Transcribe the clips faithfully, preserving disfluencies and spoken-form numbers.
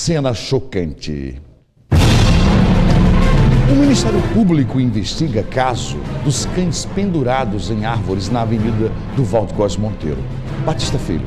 cena chocante. O Ministério Público investiga caso dos cães pendurados em árvores na Avenida Duvaldo Góes Monteiro. Batista Filho.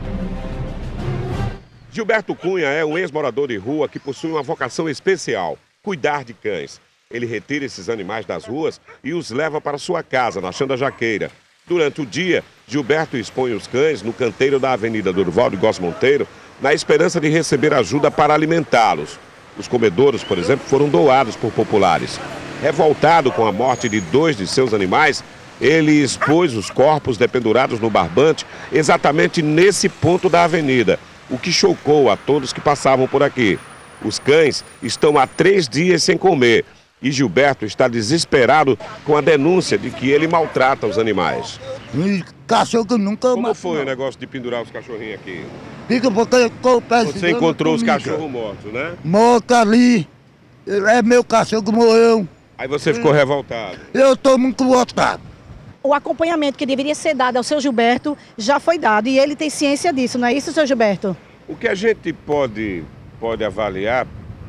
Gilberto Cunha é um ex-morador de rua que possui uma vocação especial: cuidar de cães. Ele retira esses animais das ruas e os leva para sua casa, na Xanda Jaqueira. Durante o dia, Gilberto expõe os cães no canteiro da Avenida Duvaldo Góes Monteiro, na esperança de receber ajuda para alimentá-los. Os comedouros, por exemplo, foram doados por populares. Revoltado com a morte de dois de seus animais, ele expôs os corpos dependurados no barbante exatamente nesse ponto da avenida, o que chocou a todos que passavam por aqui. Os cães estão há três dias sem comer e Gilberto está desesperado com a denúncia de que ele maltrata os animais. Cachorro nunca... Como foi o negócio de pendurar os cachorrinhos aqui? Fica porque você encontrou os cachorros mortos, né? Morto ali. É meu cachorro que morreu. Aí você ficou revoltado? Eu estou muito revoltado. O acompanhamento que deveria ser dado ao seu Gilberto já foi dado e ele tem ciência disso, não é isso, seu Gilberto? O que a gente pode, pode avaliar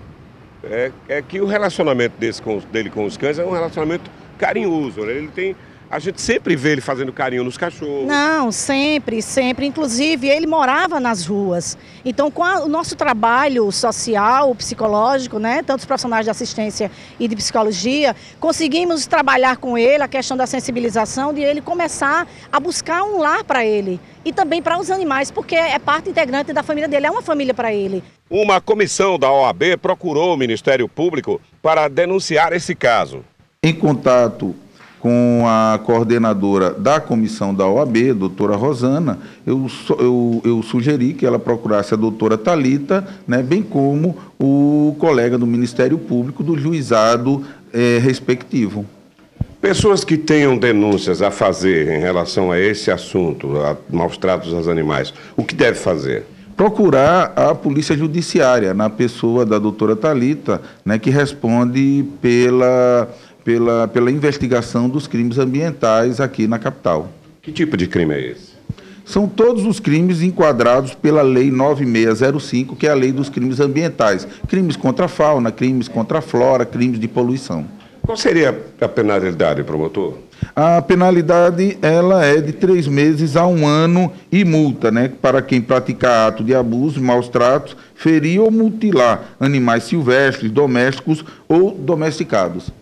é, é que o relacionamento desse com, dele com os cães é um relacionamento carinhoso, né? Ele tem... A gente sempre vê ele fazendo carinho nos cachorros. Não, sempre, sempre. Inclusive, ele morava nas ruas. Então, com a, o nosso trabalho social, psicológico, né, tanto os profissionais de assistência e de psicologia, conseguimos trabalhar com ele a questão da sensibilização, de ele começar a buscar um lar para ele. E também para os animais, porque é parte integrante da família dele, é uma família para ele. Uma comissão da O A B procurou o Ministério Público para denunciar esse caso. Em contato com a coordenadora da comissão da O A B, doutora Rosana, eu, eu, eu sugeri que ela procurasse a doutora Thalita, né, bem como o colega do Ministério Público do juizado eh, respectivo. Pessoas que tenham denúncias a fazer em relação a esse assunto, a maus tratos aos animais, o que deve fazer? Procurar a Polícia Judiciária, na pessoa da doutora Thalita, né, que responde pela... Pela, pela investigação dos crimes ambientais aqui na capital. Que tipo de crime é esse? São todos os crimes enquadrados pela Lei nove seis zero cinco, que é a Lei dos Crimes Ambientais. Crimes contra a fauna, crimes contra a flora, crimes de poluição. Qual seria a penalidade, promotor? A penalidade ela é de três meses a um ano e multa, né, para quem praticar ato de abuso, maus tratos, ferir ou mutilar animais silvestres, domésticos ou domesticados.